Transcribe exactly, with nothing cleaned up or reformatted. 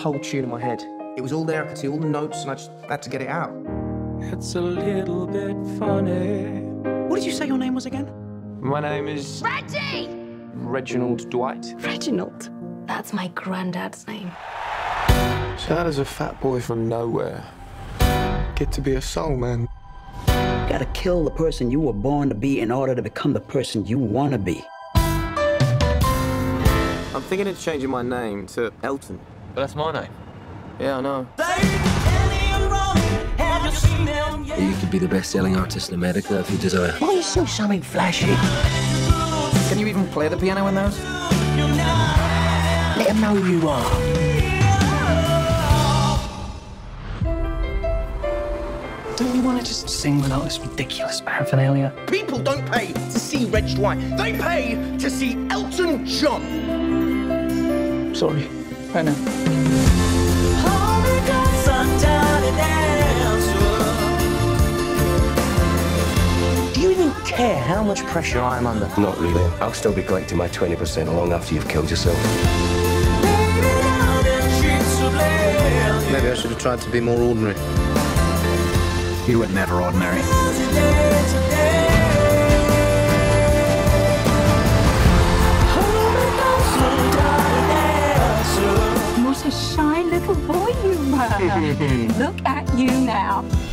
whole tune in my head. It was all there, I could see all the notes, and I just had to get it out. It's a little bit funny. What did you say your name was again? My name is... Reggie! Reginald Dwight. Reginald? That's my granddad's name. So how does a fat boy from nowhere get to be a soul man? You gotta kill the person you were born to be in order to become the person you want to be. I'm thinking of changing my name to Elton. But that's my name. Yeah, I know. You could be the best-selling artist in America if you desire. Why you so something flashy? Can you even play the piano in those? Let them know who you are. Don't you want to just sing without this ridiculous paraphernalia? People don't pay to see Reg Dwight. They pay to see Elton John. Sorry, right now. Do you even care how much pressure I'm under? Not really. I'll still be collecting my twenty percent long after you've killed yourself. Maybe I should have tried to be more ordinary. You were never ordinary. What a shy little boy you were. Look at you now.